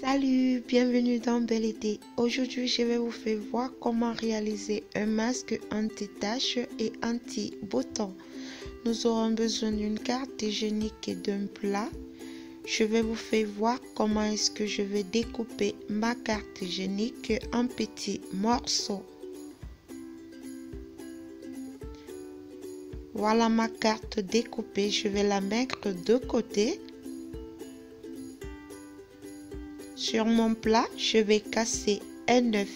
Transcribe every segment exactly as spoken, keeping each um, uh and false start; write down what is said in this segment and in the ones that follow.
Salut, bienvenue dans Belle Idée. Aujourd'hui, je vais vous faire voir comment réaliser un masque anti-taches et anti-boutons. Nous aurons besoin d'une carte hygiénique et d'un plat. Je vais vous faire voir comment est-ce que je vais découper ma carte hygiénique en petits morceaux. Voilà ma carte découpée, je vais la mettre de côté. Sur mon plat, je vais casser un œuf.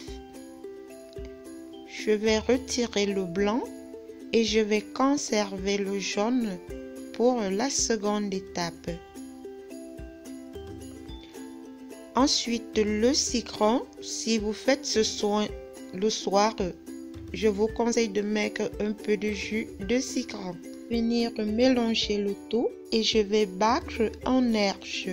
Je vais retirer le blanc et je vais conserver le jaune pour la seconde étape. Ensuite, le citron, si vous faites ce soin le soir, je vous conseille de mettre un peu de jus de citron. Venir mélanger le tout et je vais battre en herse.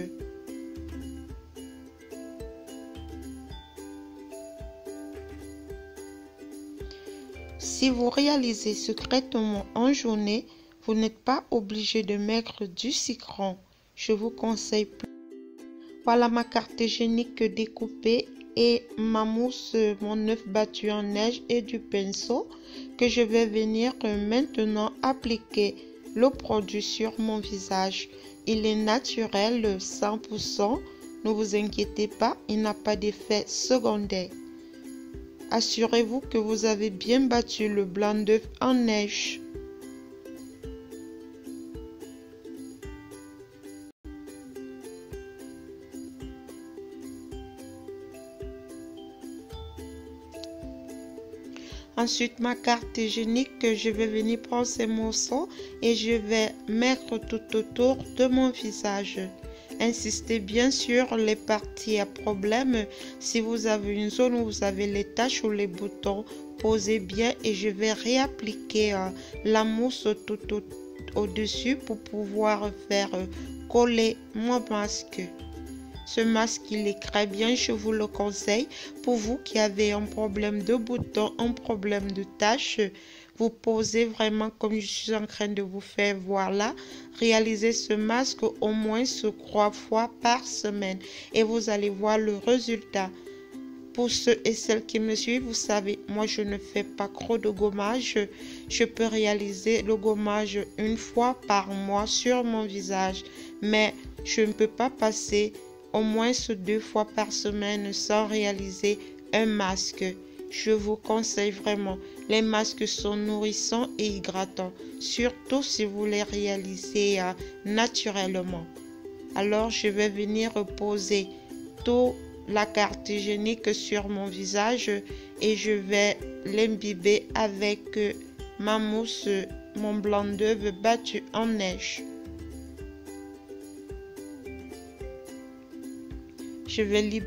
Si vous réalisez ce traitement en journée, vous n'êtes pas obligé de mettre du citron. Je vous conseille plus. Voilà ma carte hygiénique découpée et ma mousse, mon œuf battu en neige et du pinceau que je vais venir maintenant appliquer le produit sur mon visage. Il est naturel, cent pour cent. Ne vous inquiétez pas, il n'a pas d'effet secondaire. Assurez-vous que vous avez bien battu le blanc d'œuf en neige. Ensuite, ma carte hygiénique, je vais venir prendre ces morceaux et je vais mettre tout autour de mon visage. Insistez bien sur les parties à problème. Si vous avez une zone où vous avez les taches ou les boutons, posez bien et je vais réappliquer euh, la mousse tout au-dessus pour pouvoir faire euh, coller mon masque. Ce masque, il est très bien, je vous le conseille. Pour vous qui avez un problème de boutons, un problème de taches, vous posez vraiment comme je suis en train de vous faire voir là. Réalisez ce masque au moins trois fois par semaine et vous allez voir le résultat. Pour ceux et celles qui me suivent, vous savez, moi je ne fais pas trop de gommage. Je peux réaliser le gommage une fois par mois sur mon visage, mais je ne peux pas passer au moins deux fois par semaine sans réaliser un masque. Je vous conseille vraiment. Les masques sont nourrissants et hydratants, surtout si vous les réalisez euh, naturellement. Alors, je vais venir poser toute la carte hygiénique sur mon visage et je vais l'imbiber avec euh, ma mousse, mon blanc d'œuf battu en neige. Je vais libérer.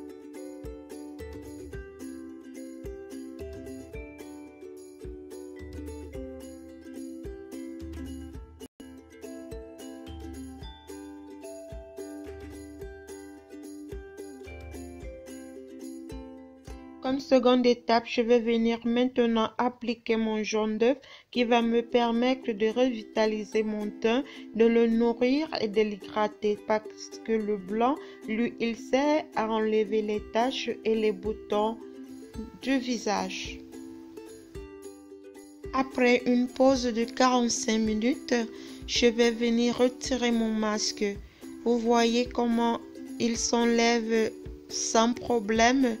Comme seconde étape, je vais venir maintenant appliquer mon jaune d'œuf qui va me permettre de revitaliser mon teint, de le nourrir et de l'hydrater parce que le blanc, lui, il sert à enlever les taches et les boutons du visage. Après une pause de quarante-cinq minutes, je vais venir retirer mon masque. Vous voyez comment il s'enlève sans problème.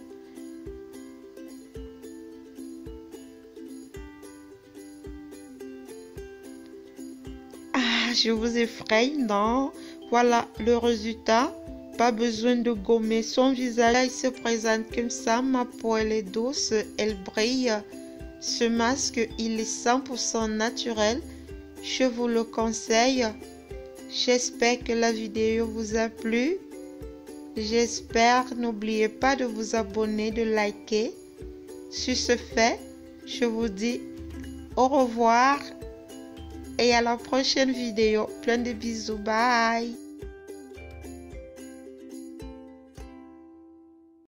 Je vous effraie, non? Voilà le résultat. Pas besoin de gommer son visage. Il se présente comme ça. Ma peau, elle est douce, elle brille. Ce masque, il est cent pour cent naturel. Je vous le conseille. J'espère que la vidéo vous a plu. J'espère. N'oubliez pas de vous abonner, de liker. Sur ce fait, je vous dis au revoir. Et à la prochaine vidéo. Plein de bisous. Bye.